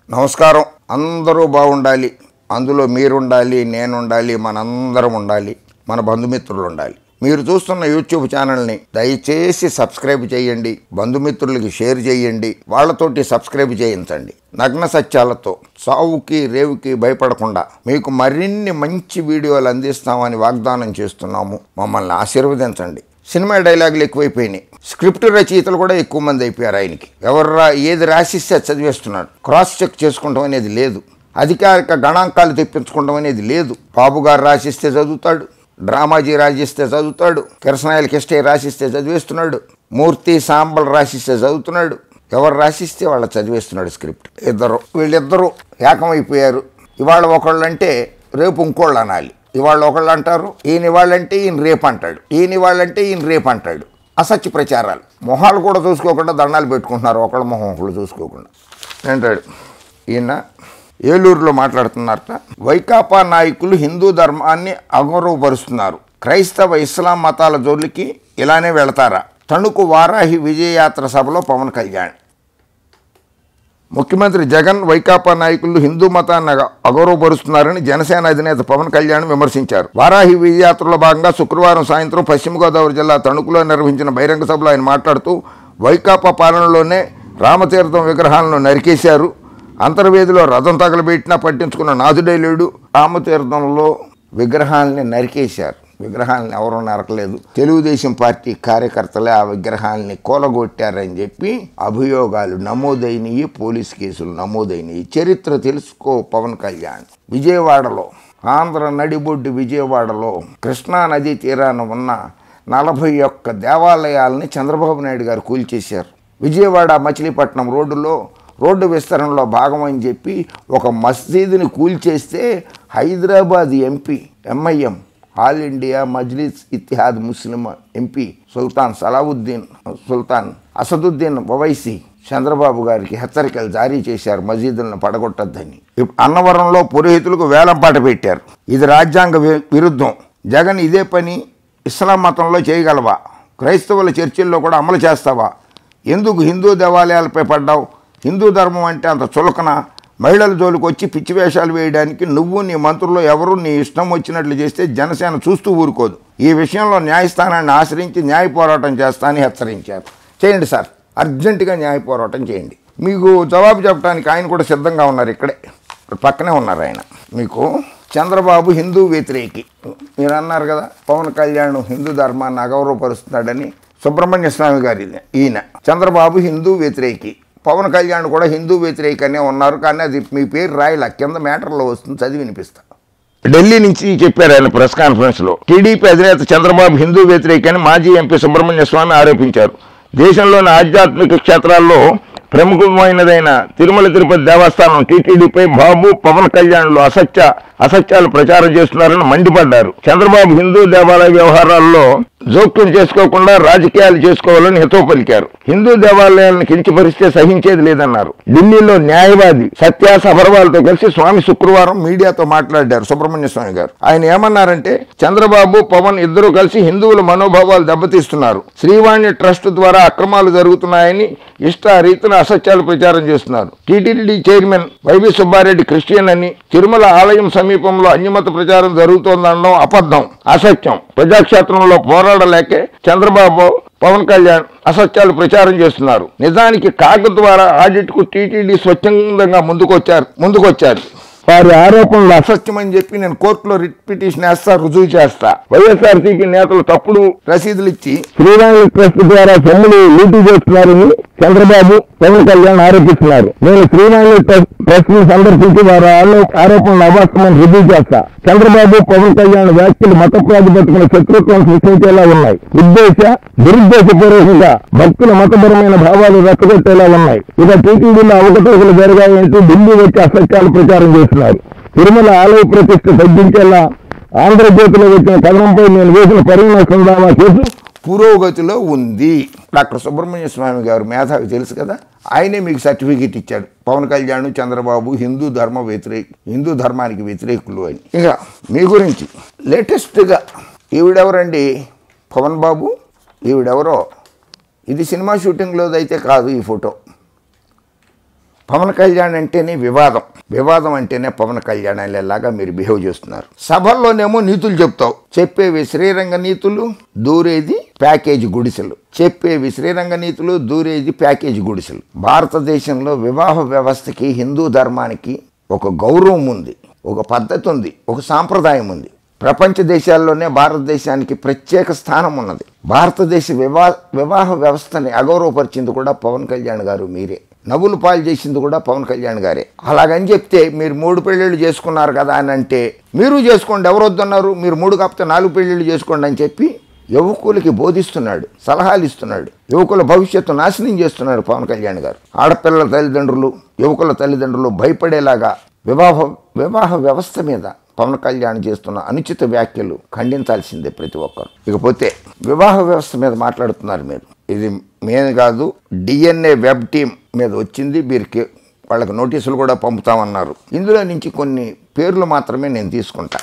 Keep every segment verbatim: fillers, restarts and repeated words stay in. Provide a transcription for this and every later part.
నమస్కారం. అందరూ బాగుండాలి, అందులో మీరుండాలి, నేనుండాలి, మనందరం ఉండాలి, మన బంధుమిత్రులు ఉండాలి. మీరు చూస్తున్న యూట్యూబ్ ఛానల్ని దయచేసి సబ్స్క్రైబ్ చేయండి, బంధుమిత్రులకి షేర్ చేయండి, వాళ్ళతోటి సబ్స్క్రైబ్ చేయించండి. నగ్న సత్యాలతో సావుకి రేవుకి భయపడకుండా మీకు మరిన్ని మంచి వీడియోలు అందిస్తామని వాగ్దానం చేస్తున్నాము. మమ్మల్ని ఆశీర్వదించండి. సినిమా డైలాగులు ఎక్కువైపోయినాయి, స్క్రిప్ట్ రచయితలు కూడా ఎక్కువ మంది అయిపోయారు. ఆయనకి ఎవరు రా ఏది రాసిస్తే చదివేస్తున్నాడు. క్రాస్ చెక్ చేసుకుంటాం అనేది లేదు, అధికారిక గణాంకాలు తెప్పించుకుంటాం అనేది లేదు. బాబు గారు రాసిస్తే చదువుతాడు, డ్రామాజీ రాసిస్తే చదువుతాడు, కిరసనాయల కిష్టే రాసిస్తే చదివేస్తున్నాడు, మూర్తి సాంబల్ రాసిస్తే చదువుతున్నాడు. ఎవరు రాసిస్తే వాళ్ళ చదివేస్తున్నాడు స్క్రిప్ట్. ఇద్దరు వీళ్ళిద్దరూ ఏకమైపోయారు. ఇవాళ ఒకళ్ళు అంటే రేపు ఇంకోళ్ళు అనాలి. ఇవాళ ఒకళ్ళు అంటారు, ఈయన ఇవాళ్ళంటే ఈయన రేపు అంటాడు, ఈయన ఇవాళ్ళంటే ఈయన రేపు అంటాడు. అసత్య ప్రచారాలు. మొహాలు కూడా చూసుకోకుండా దండాలు పెట్టుకుంటున్నారు, ఒకళ్ళ మొహం ఒకళ్ళు చూసుకోకుండా అంటాడు. ఈయన ఏలూరులో మాట్లాడుతున్నారట. వైకాపా నాయకులు హిందూ ధర్మాన్ని అగౌరవపరుస్తున్నారు, క్రైస్తవ ఇస్లాం మతాల జోలికి ఇలానే వెళతారా? తణుకు వారాహి విజయయాత్ర సభలో పవన్ కళ్యాణ్. ముఖ్యమంత్రి జగన్ వైకాపా నాయకులు హిందూ మతాన్ని అగౌరవపరుస్తున్నారని జనసేన అధినేత పవన్ కళ్యాణ్ విమర్శించారు. వారాహి విజయయాత్రలో భాగంగా శుక్రవారం సాయంత్రం పశ్చిమ గోదావరి జిల్లా తణుకులో నిర్వహించిన బహిరంగ సభలో ఆయన మాట్లాడుతూ వైకాపా పాలనలోనే రామతీర్థం విగ్రహాలను నరికేశారు, అంతర్వేదిలో రథం తగలబెట్టినా పట్టించుకున్న నాథుడే లేడు, రామతీర్థంలో విగ్రహాలని నరికేశారు. విగ్రహాలని ఎవరూ నరకలేదు, తెలుగుదేశం పార్టీ కార్యకర్తలే ఆ విగ్రహాలని కూలగొట్టారని చెప్పి అభియోగాలు నమోదైనవి, పోలీసు కేసులు నమోదైనవి. చరిత్ర తెలుసుకో పవన్ కళ్యాణ్. విజయవాడలో, ఆంధ్ర నడిబొడ్డు విజయవాడలో కృష్ణా నదీ తీరాన ఉన్న నలభై ఒక్క దేవాలయాలని చంద్రబాబు నాయుడు గారు కూల్చేశారు. విజయవాడ మచిలీపట్నం రోడ్డులో రోడ్డు విస్తరణలో భాగమని చెప్పి ఒక మసీదుని కూల్చేస్తే Hyderabad MP MIM all India Majlis Ittehad Muslim MP Sultan Salahuddin Sultan Asaduddin Owaisi Chandrababu గారికి హెచ్చరికలు జారీ చేశారు, మసీదులను పడగొట్టద్దని. అన్నవరంలో పురోహితులకు వేలం పాట పెట్టారు. ఇది రాజ్యాంగ విరుద్ధం. జగన్ ఇదే పని ఇస్లాం మతంలో చేయగలవా? క్రైస్తవుల చర్చిల్లో కూడా అమలు చేస్తావా? ఎందుకు హిందూ దేవాలయాలపై పడ్డావు? హిందూ ధర్మం అంటే అంత చులకన? మహిళల జోలికి వచ్చి పిచ్చి వేషాలు వేయడానికి నువ్వు నీ మంత్రులు ఎవరు నీ ఇష్టం వచ్చినట్లు చేస్తే జనసేన చూస్తూ ఊరుకోదు. ఈ విషయంలో న్యాయస్థానాన్ని ఆశ్రయించి న్యాయ పోరాటం చేస్తానని హెచ్చరించారు. చేయండి సార్, అర్జెంటుగా న్యాయ పోరాటం చేయండి. మీకు జవాబు చెప్పడానికి ఆయన కూడా సిద్ధంగా ఉన్నారు, ఇక్కడే పక్కనే ఉన్నారు ఆయన. మీకు చంద్రబాబు హిందూ వ్యతిరేకి మీరు అన్నారు కదా, పవన్ కళ్యాణ్ హిందూ ధర్మాన్ని అగౌరవపరుస్తున్నాడని. సుబ్రహ్మణ్య స్వామి గారి ఈయన చంద్రబాబు హిందూ వ్యతిరేకి, పవన్ కళ్యాణ్ కూడా హిందూ వ్యతిరేకనే ఉన్నారు, కానీ అది మీ పేరు రాయలా, కింద మ్యాటర్లో వస్తుంది, చదివి వినిపిస్తా. ఢిల్లీ నుంచి చెప్పారు ఆయన ప్రెస్ కాన్ఫరెన్స్లో. టీడీపీ అధినేత చంద్రబాబు హిందూ వ్యతిరేకని మాజీ ఎంపీ సుబ్రహ్మణ్య స్వామి ఆరోపించారు. దేశంలోని ఆధ్యాత్మిక క్షేత్రాల్లో ప్రముఖమైనదైన తిరుమల తిరుపతి దేవస్థానం టీటీడీపై బాబు పవన్ కళ్యాణ్లు అసత్య అసత్యాలు ప్రచారం చేస్తున్నారని మండిపడ్డారు. చంద్రబాబు హిందూ దేవాలయ వ్యవహారాల్లో జోక్యం చేసుకోకుండా రాజకీయాలు చేసుకోవాలని హితవు పలికారు. హిందూ దేవాలయాలను కించపరిస్తే సహించేది లేదన్నారు. ఢిల్లీలో న్యాయవాది సత్య సబర్వాల్తో కలిసి స్వామి శుక్రవారం మీడియాతో మాట్లాడారు సుబ్రహ్మణ్య స్వామి గారు. ఆయన ఏమన్నారంటే, చంద్రబాబు పవన్ ఇద్దరూ కలిసి హిందువుల మనోభావాలు దెబ్బతీస్తున్నారు, శ్రీవాణి ట్రస్ట్ ద్వారా అక్రమాలు జరుగుతున్నాయని ఇష్ట రీతిన అసత్యాలు ప్రచారం చేస్తున్నారు. TTD chairman YV Subbareddy Christian అని, తిరుమల ఆలయం సమీపంలో అన్యమత ప్రచారం జరుగుతోందనడం అబద్ధం, అసత్యం. ప్రజాక్షేత్రంలో పోరాడలేకే చంద్రబాబు పవన్ కళ్యాణ్ అసత్యాలు ప్రచారం చేస్తున్నారు. నిజానికి కాగ్ ద్వారా ఆడిట్ కు టీటీడీ స్వచ్ఛందంగా ముందుకొచ్చారు ముందుకొచ్చారు వారి ఆరోపణలు అసత్యమని చెప్పి నేను కోర్టులో రిట్ పిటిషన్ వేస్తా, రుజువు చేస్తా. వైఎస్ఆర్సీపీ నేతలు తప్పుడు రసీదులు ఇచ్చి శ్రీవాణి ట్రస్ట్ ద్వారా సొమ్ములు లూటీ చేస్తున్నారని చంద్రబాబు పవన్ కళ్యాణ్ ఆరోపిస్తున్నారు. నేను శ్రీవాణి ట్రస్ట్ ని సందర్శించి వారి ఆరోపణలు అవాస్తవమని రుజువు చేస్తా. చంద్రబాబు పవన్ కళ్యాణ్ వ్యాఖ్యలు మత ప్రాతిపదికన శత్రుత్వం సృష్టించేలా ఉన్నాయి, ఉద్దేశ దురుద్దేశపూర్వకంగా భక్తుల మతపరమైన భావాలు రెచ్చగొట్టేలా ఉన్నాయి. ఇక టీటీడీలో అవకతవకలు జరిగాయంటూ ఢిల్లీ వచ్చి అసత్యాలు ప్రచారం చేస్తున్నారు. తిరుమల ఆలయ ప్రతిష్ఠ తగ్గించేలా ఆంధ్రజ్యోతిలో వచ్చిన కథనంపై నేను వేసిన పరిణామ దావా కేసు పురోగతిలో ఉంది. డాక్టర్ సుబ్రహ్మణ్య స్వామి గారు మేధావి తెలుసు కదా, ఆయనే మీకు సర్టిఫికేట్ ఇచ్చాడు. పవన్ కళ్యాణ్ చంద్రబాబు హిందూ ధర్మ వ్యతిరేక హిందూ ధర్మానికి వ్యతిరేకులు అని. ఇక మీ గురించి లేటెస్ట్గా ఈవిడెవరండి పవన్ బాబు, ఈవిడెవరో. ఇది సినిమా షూటింగ్లోదైతే కాదు, ఈ ఫోటో పవన్ కళ్యాణ్ అంటేనే వివాదం, వివాదం అంటేనే పవన్ కళ్యాణ్ అనేలాగా మీరు బిహేవ్ చేస్తున్నారు. సభల్లోనేమో నీతులు చెప్తావు, చెప్పేవి శ్రీరంగ నీతులు, దూరేది ప్యాకేజీ గుడిసెలు. చెప్పేవి శ్రీరంగ నీతులు, దూరేది ప్యాకేజీ గుడిసెలు. భారతదేశంలో వివాహ వ్యవస్థకి, హిందూ ధర్మానికి ఒక గౌరవం ఉంది, ఒక పద్ధతి ఉంది, ఒక సాంప్రదాయం ఉంది. ప్రపంచ దేశాల్లోనే భారతదేశానికి ప్రత్యేక స్థానం ఉన్నది. భారతదేశ వివా వివాహ వ్యవస్థని అగౌరవపరిచింది కూడా పవన్ కళ్యాణ్ గారు మీరే. నవ్వులు పాలు చేసింది కూడా పవన్ కళ్యాణ్ గారే. అలాగని చెప్తే మీరు మూడు పెళ్ళిళ్ళు చేసుకున్నారు కదా అని అంటే మీరు చేసుకోండి, ఎవరు వద్దన్నారు, మీరు మూడు కాకపోతే నాలుగు పెళ్ళిళ్ళు చేసుకోండి అని చెప్పి యువకులకి బోధిస్తున్నాడు, సలహాలు ఇస్తున్నాడు. యువకుల భవిష్యత్తు నాశనం చేస్తున్నాడు పవన్ కళ్యాణ్ గారు. ఆడపిల్లల తల్లిదండ్రులు, యువకుల తల్లిదండ్రులు భయపడేలాగా వివాహ వివాహ వ్యవస్థ మీద పవన్ కళ్యాణ్ చేస్తున్న అనుచిత వ్యాఖ్యలు ఖండించాల్సిందే ప్రతి ఒక్కరు. ఇకపోతే వివాహ వ్యవస్థ మీద మాట్లాడుతున్నారు మీరు. ఇది మేము కాదు, డిఎన్ఏ వెబ్ టీమ్ మీద వచ్చింది. వీరికి వాళ్ళకి నోటీసులు కూడా పంపుతామన్నారు. ఇందులో నుంచి కొన్ని పేర్లు మాత్రమే నేను తీసుకుంటా.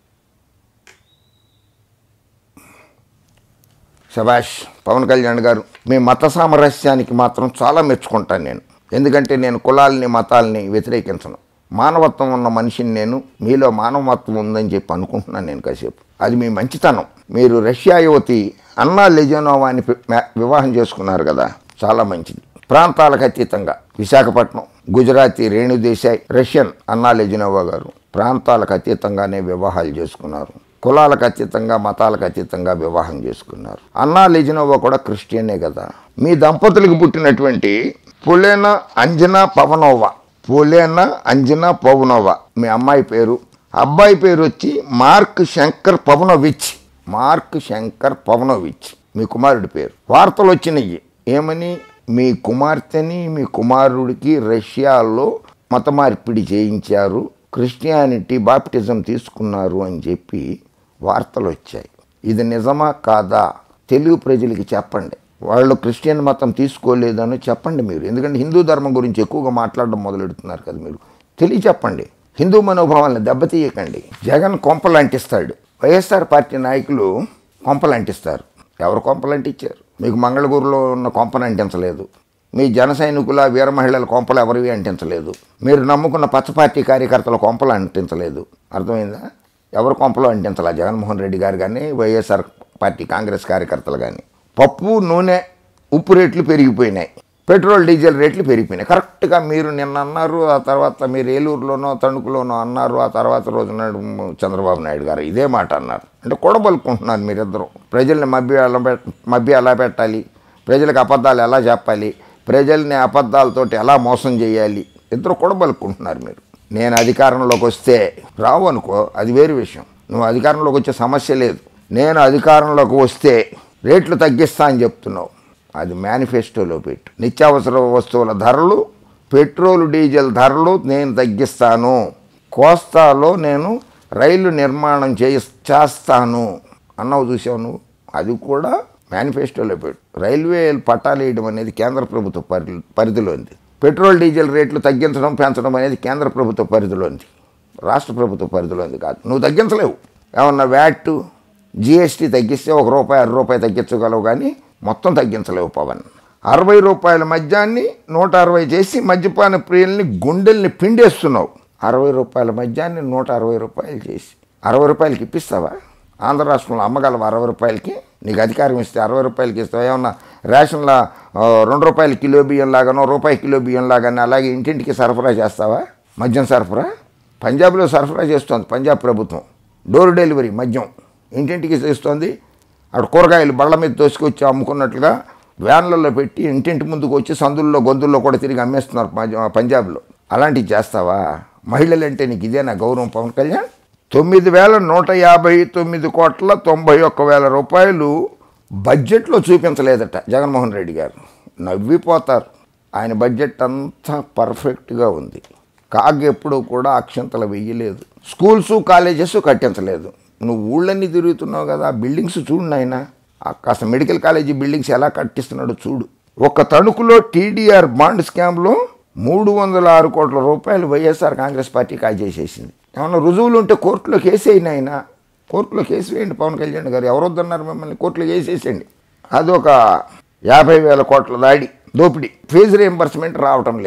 శభాష్ పవన్ కళ్యాణ్ గారు, మీ మత సామరస్యానికి మాత్రం చాలా మెచ్చుకుంటాను నేను. ఎందుకంటే నేను కులాలని మతాలని వ్యతిరేకించను. మానవత్వం ఉన్న మనిషిని నేను. మీలో మానవత్వం ఉందని చెప్పి అనుకుంటున్నాను నేను కాసేపు. అది మీ మంచితనం. మీరు రష్యా యువతి అన్నా లెజనోవాని వివాహం చేసుకున్నారు కదా, చాలా మంచిది. ప్రాంతాలకు అతీతంగా Visakhapatnam, Gujarati Renu Desai, Russian Anna Lezhneva గారు ప్రాంతాలకు అతీతంగానే వివాహాలు చేసుకున్నారు. కులాలకు అతీతంగా, మతాలకు అతీతంగా వివాహం చేసుకున్నారు. అన్నా లెజనోవా కూడా క్రిస్టియనే కదా. మీ దంపతులకు పుట్టినటువంటి పులేన అంజనా పవనోవా, పులేన అంజనా పవనోవా మీ అమ్మాయి పేరు. అబ్బాయి పేరు వచ్చి Mark Shankar Pavanovich. Mark Shankar Pavanovich మీ కుమారుడి పేరు. వార్తలు వచ్చినాయి ఏమని, మీ కుమార్తెని మీ కుమారుడికి రష్యాలో మత మార్పిడి చేయించారు, క్రిస్టియానిటీ బాప్టిజం తీసుకున్నారు అని చెప్పి వార్తలు వచ్చాయి. ఇది నిజమా కాదా తెలుగు ప్రజలకి చెప్పండి. వాళ్ళు క్రిస్టియన్ మతం తీసుకోలేదని చెప్పండి మీరు. ఎందుకంటే హిందూ ధర్మం గురించి ఎక్కువగా మాట్లాడడం మొదలెడుతున్నారు కదా మీరు. తెలియ చెప్పండి, హిందూ మనోభావాలను దెబ్బతీయకండి. జగన్ కొంపలు అంటిస్తాడు, వైఎస్ఆర్ పార్టీ నాయకులు కొంపలు అంటిస్తారు. ఎవరు కొంపలు అంటించారు? మీకు మంగళగిరిలో ఉన్న కొంపను అంటించలేదు. మీ జన సైనికుల వీర మహిళల కొంపలు ఎవరివి అంటించలేదు. మీరు నమ్ముకున్న పచ్చ పార్టీ కార్యకర్తల కొంపలు అంటించలేదు. అర్థమైందా? ఎవరు కొంపలు అంటించాలా? జగన్మోహన్ రెడ్డి గారు కానీ, వైఎస్ఆర్ పార్టీ కాంగ్రెస్ కార్యకర్తలు కానీ. పప్పు, నూనె, ఉప్పు రేట్లు పెరిగిపోయినాయి, పెట్రోల్ డీజిల్ రేట్లు పెరిగిపోయినాయి. కరెక్ట్గా మీరు నిన్న అన్నారు, ఆ తర్వాత మీరు ఏలూరులోనో తణుకులోనో అన్నారు, ఆ తర్వాత రోజు నాడు చంద్రబాబు నాయుడు గారు ఇదే మాట అన్నారు. అంటే కూడబలుకుంటున్నారు మీరిద్దరూ. ప్రజల్ని మభ్య ఎలా మభ్య ఎలా పెట్టాలి, ప్రజలకు అబద్ధాలు ఎలా చెప్పాలి, ప్రజల్ని అబద్ధాలతోటి ఎలా మోసం చేయాలి, ఇద్దరు కూడబలుకుంటున్నారు మీరు. నేను అధికారంలోకి వస్తే రావు అనుకో, అది వేరు విషయం. నువ్వు అధికారంలోకి వచ్చే సమస్య లేదు. నేను అధికారంలోకి వస్తే రేట్లు తగ్గిస్తా అని చెప్తున్నావు. అది మేనిఫెస్టోలో పెట్టు. నిత్యావసర వస్తువుల ధరలు, పెట్రోల్ డీజిల్ ధరలు నేను తగ్గిస్తాను. కోస్తాలో నేను రైలు నిర్మాణం చేయి చేస్తాను అన్నావు, చూసావు నువ్వు. అది కూడా మేనిఫెస్టోలో పెట్టు. రైల్వే పట్టాలు వేయడం అనేది కేంద్ర ప్రభుత్వ పరి పరిధిలోంది. పెట్రోల్ డీజిల్ రేట్లు తగ్గించడం, పెంచడం అనేది కేంద్ర ప్రభుత్వ పరిధిలోంది, రాష్ట్ర ప్రభుత్వ పరిధిలోంది కాదు. నువ్వు తగ్గించలేవు. ఏమన్నా వ్యాట్, జిఎస్టీ తగ్గిస్తే ఒక రూపాయి అర రూపాయి తగ్గించగలవు, కానీ మొత్తం తగ్గించలేవు పవన్. అరవై రూపాయల మద్యాన్ని నూట అరవై చేసి మద్యపాన ప్రియుల్ని గుండెల్ని పిండేస్తున్నావు. అరవై రూపాయల మద్యాన్ని నూట అరవై రూపాయలు చేసి అరవై రూపాయలకి ఇప్పిస్తావా? ఆంధ్ర రాష్ట్రంలో అమ్మగలవా అరవై రూపాయలకి? నీకు అధికారం ఇస్తే అరవై రూపాయలకి ఇస్తావా? ఏమన్నా రేషన్లో రెండు రూపాయల కిలో బియ్యం లాగానో రూపాయి కిలో బియ్యం లాగానో అలాగే ఇంటింటికి సరఫరా చేస్తావా? మద్యం సరఫరా పంజాబ్లో సరఫరా చేస్తోంది పంజాబ్ ప్రభుత్వం. డోర్ డెలివరీ మద్యం ఇంటింటికి చేస్తోంది. అక్కడ కూరగాయలు బళ్ళ మీద తోసుకొచ్చి అమ్ముకున్నట్లుగా వ్యాన్లలో పెట్టి ఇంటింటి ముందుకు వచ్చి సందుల్లో గొంతుల్లో కూడా తిరిగి అమ్మేస్తున్నారు పంజాబ్లో. అలాంటివి చేస్తావా? మహిళలంటే నీకు ఇదేనా గౌరవం పవన్ కళ్యాణ్? తొమ్మిది వేల నూట యాభై తొమ్మిది కోట్ల తొంభై ఒక్క వేల రూపాయలు బడ్జెట్లో చూపించలేదట జగన్మోహన్ రెడ్డి గారు. నవ్విపోతారు. ఆయన బడ్జెట్ అంతా పర్ఫెక్ట్గా ఉంది. కాగ్ ఎప్పుడూ కూడా అక్షంతలు వెయ్యలేదు. Schools colleges కట్టించలేదు. నువ్వు ఊళ్ళన్నీ తిరుగుతున్నావు కదా, బిల్డింగ్స్ చూడు నాయన. కాస్త మెడికల్ కాలేజీ బిల్డింగ్స్ ఎలా కట్టిస్తున్నాడో చూడు. ఒక తణుకులో టీడీఆర్ బాండ్ స్కామ్లో మూడు వందల ఆరు కోట్ల రూపాయలు వైఎస్ఆర్ కాంగ్రెస్ పార్టీ కాజేసేసింది. ఏమన్నా రుజువులు ఉంటే కోర్టులో కేసు అయినా ఆయన కోర్టులో కేసు వేయండి పవన్ కళ్యాణ్ గారు. ఎవరు వద్దన్నారు మిమ్మల్ని? కోర్టులో కేసేసేయండి. అదొక యాభై వేల కోట్ల దాడి, దోపిడీ. ఫీజు రీఎంబర్స్మెంట్ రావటం లేదు.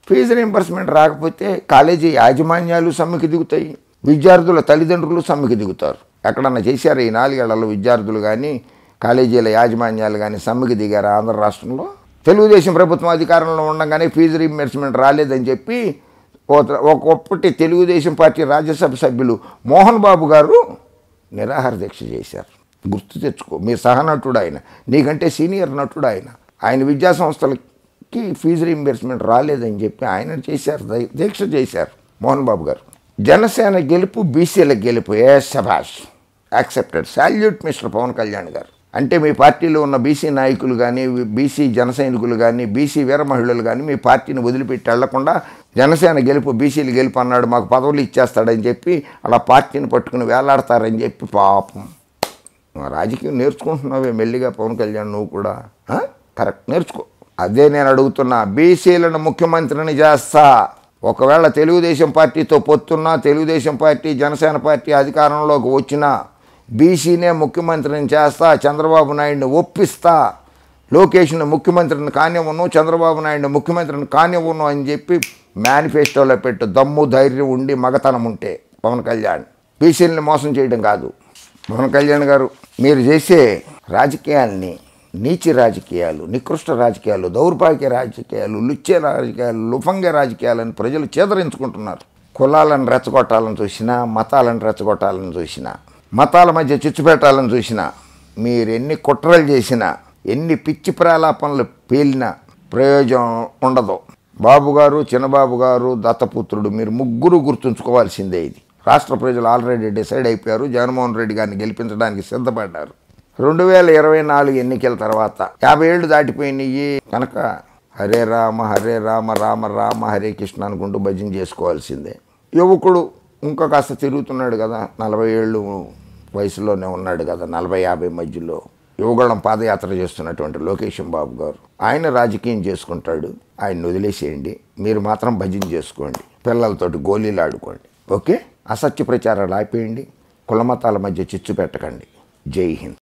ఫీజు రీయింబర్స్మెంట్ రాకపోతే కాలేజీ యాజమాన్యాలు సమ్మెకి దిగుతాయి, విద్యార్థుల తల్లిదండ్రులు సమ్మెకి దిగుతారు. ఎక్కడన్నా చేశారు ఈ నాలుగేళ్లలో విద్యార్థులు కానీ కాలేజీల యాజమాన్యాలు కానీ సమ్మెకి దిగారు ఆంధ్ర రాష్ట్రంలో? తెలుగుదేశం ప్రభుత్వం అధికారంలో ఉండగానే ఫీజు రీయింబర్స్మెంట్ రాలేదని చెప్పి ఒకప్పటి తెలుగుదేశం పార్టీ రాజ్యసభ సభ్యులు మోహన్ బాబు గారు నిరాహార దీక్ష చేశారు. గుర్తు తెచ్చుకో, మీ సహనటుడు ఆయన, నీకంటే సీనియర్ నటుడు ఆయన. ఆయన విద్యా సంస్థలకి ఫీజు రీయింబర్స్మెంట్ రాలేదని చెప్పి ఆయన చేశారు, దీక్ష చేశారు మోహన్ బాబు గారు. జనసేన గెలుపు బీసీల గెలుపు, ఏ శభాష్, accepted, salute mister Pawan Kalyan గారు. అంటే మీ పార్టీలో ఉన్న బీసీ నాయకులు కానీ బీసీ జన సైనికులు కానీ బీసీ వీర మహిళలు కానీ మీ పార్టీని వదిలిపెట్టి వెళ్లకుండా జనసేన గెలుపు బీసీలు గెలుపు అన్నాడు, మాకు పదవులు ఇచ్చేస్తాడని చెప్పి అలా పార్టీని పట్టుకుని వేలాడతారని చెప్పి పాపం. రాజకీయం నేర్చుకుంటున్నావే మెల్లిగా పవన్ కళ్యాణ్, నువ్వు కూడా కరెక్ట్ నేర్చుకో. అదే నేను అడుగుతున్నా, బీసీలను ముఖ్యమంత్రిని చేస్తా. ఒకవేళ తెలుగుదేశం పార్టీతో పొత్తున్నా తెలుగుదేశం పార్టీ జనసేన పార్టీ అధికారంలోకి వచ్చినా బీసీనే ముఖ్యమంత్రిని చేస్తా, చంద్రబాబు నాయుడిని ఒప్పిస్తా, లోకేష్ని ముఖ్యమంత్రిని కానివ్వను, చంద్రబాబు నాయుడిని ముఖ్యమంత్రిని కానివ్వను అని చెప్పి మేనిఫెస్టోలో పెట్టు దమ్ము ధైర్యం ఉండి మగతనం ఉంటే పవన్ కళ్యాణ్. బీసీలని మోసం చేయడం కాదు. పవన్ కళ్యాణ్ గారు, మీరు చేసే రాజకీయాల్ని నీచి రాజకీయాలు, నికృష్ట రాజకీయాలు, దౌర్భాగ్య రాజకీయాలు, లుచ్చే రాజకీయాలు, లుఫంగే రాజకీయాలని ప్రజలు చేదరించుకుంటున్నారు. కులాలను రెచ్చగొట్టాలని చూసినా, మతాలను రెచ్చగొట్టాలని చూసినా, మతాల మధ్య చిచ్చు పెట్టాలని చూసినా, మీరు ఎన్ని కుట్రలు చేసినా, ఎన్ని పిచ్చి ప్రలాపనలు పేలినా ప్రయోజనం ఉండదు. బాబు గారు, చిన్నబాబు గారు, దత్తపుత్రుడు, మీరు ముగ్గురు గుర్తుంచుకోవాల్సిందే. ఇది రాష్ట్ర ప్రజలు ఆల్రెడీ డిసైడ్ అయిపోయారు. జగన్మోహన్ రెడ్డి గారిని గెలిపించడానికి సిద్ధపడ్డారు. రెండు వేల ఇరవై నాలుగు ఎన్నికల తర్వాత యాభై ఏళ్ళు దాటిపోయినాయి కనుక హరే రామ హరే రామ రామ రామ హరే కృష్ణ అనుకుంటూ భజన చేసుకోవాల్సిందే. యువకుడు ఇంకా కాస్త తిరుగుతున్నాడు కదా, నలభై ఏళ్ళు వయసులోనే ఉన్నాడు కదా, నలభై యాభై మధ్యలో యువగళం పాదయాత్ర చేస్తున్నటువంటి లోకేష్ బాబు గారు, ఆయన రాజకీయం చేసుకుంటాడు. ఆయన వదిలేసేయండి, మీరు మాత్రం భజన చేసుకోండి, పిల్లలతోటి గోళీలు ఆడుకోండి. ఓకే, అసత్య ప్రచారాలు ఆపేయండి, కులమతాల మధ్య చిచ్చు పెట్టకండి. జై హింద్.